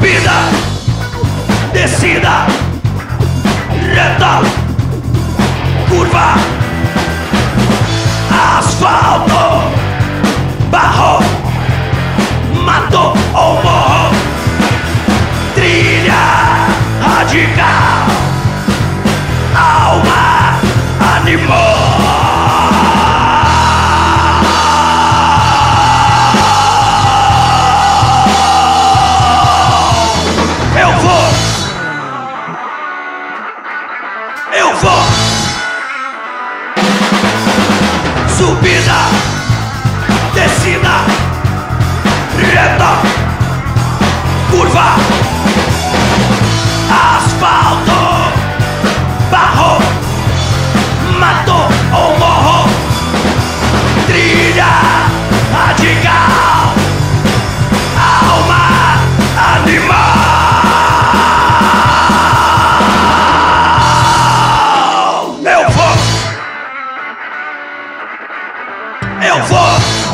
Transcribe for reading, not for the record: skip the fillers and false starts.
Subida, descida, reta, curva, asfalto, barro, mato ou morro, trilha radical, alma animal. Eu vou. Subida, descida, reta, curva, asfalto, barro, mato ou morro, trilha radical, alma animal. Eu vou.